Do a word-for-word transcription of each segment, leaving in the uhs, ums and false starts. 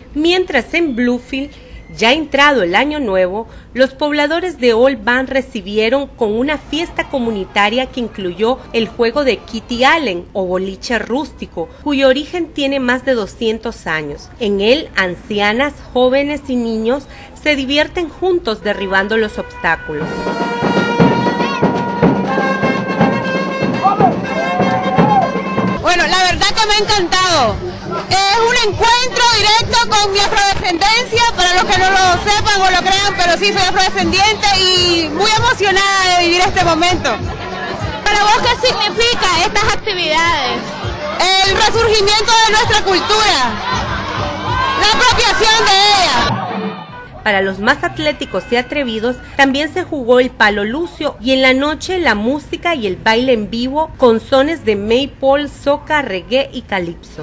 Mientras en Bluefield, ya entrado el año nuevo, los pobladores de Old Van recibieron con una fiesta comunitaria que incluyó el juego de Kitty Allen o boliche rústico, cuyo origen tiene más de doscientos años. En él, ancianas, jóvenes y niños se divierten juntos derribando los obstáculos. Bueno, la verdad que me ha encantado. Es un encuentro directo con mi afrodescendencia, para los que no lo sepan o lo crean, pero sí soy afrodescendiente y muy emocionada de vivir este momento. ¿Para vos qué significa estas actividades? El resurgimiento de nuestra cultura, la apropiación de ella. Para los más atléticos y atrevidos, también se jugó el palo lucio y en la noche la música y el baile en vivo con sones de maypole, soca, reggae y calipso.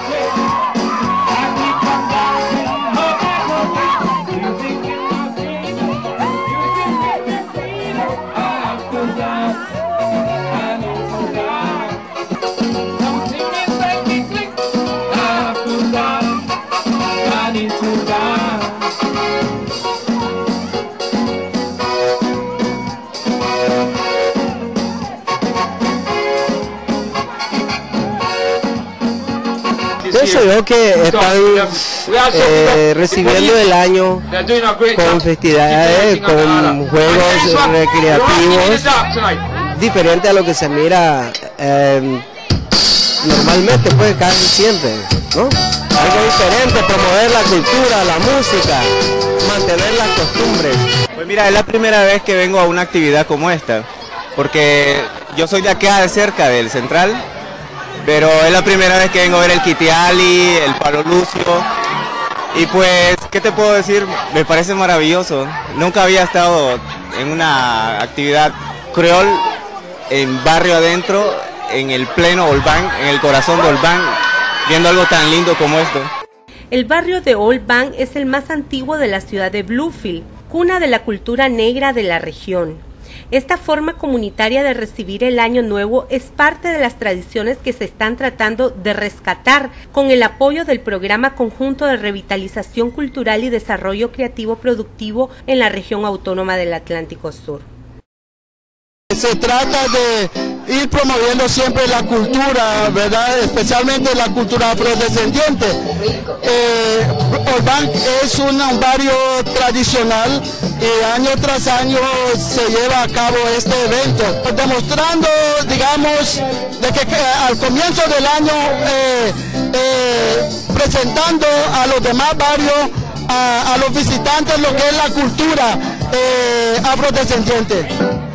Pienso yo que están eh, recibiendo el año con festividades, con juegos recreativos, diferente a lo que se mira eh, normalmente, pues casi siempre, ¿no? Algo diferente, promover la cultura, la música, mantener las costumbres. Pues mira, es la primera vez que vengo a una actividad como esta, porque yo soy de acá de cerca, del Central, pero es la primera vez que vengo a ver el Kitty Allen, el palo lucio, y pues, ¿qué te puedo decir? Me parece maravilloso. Nunca había estado en una actividad creol en barrio adentro, en el pleno Old Van, en el corazón de Old Van, viendo algo tan lindo como esto. El barrio de Old Van es el más antiguo de la ciudad de Bluefield, cuna de la cultura negra de la región. Esta forma comunitaria de recibir el año nuevo es parte de las tradiciones que se están tratando de rescatar con el apoyo del Programa Conjunto de Revitalización Cultural y Desarrollo Creativo Productivo en la región autónoma del Atlántico Sur. Se trata de ir promoviendo siempre la cultura, ¿verdad? Especialmente la cultura afrodescendiente. Eh, Old Van es un, un barrio tradicional y año tras año se lleva a cabo este evento, demostrando, digamos, de que, que al comienzo del año eh, eh, presentando a los demás barrios, a, a los visitantes, lo que es la cultura eh, afrodescendiente.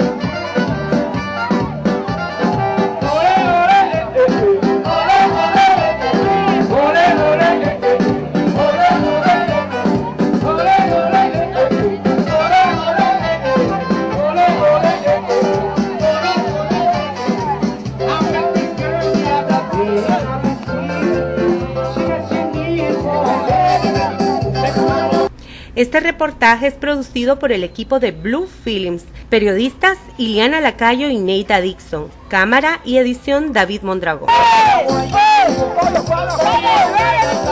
Este reportaje es producido por el equipo de Blue Films, periodistas Iliana Lacayo y Neida Dixon, cámara y edición David Mondragón.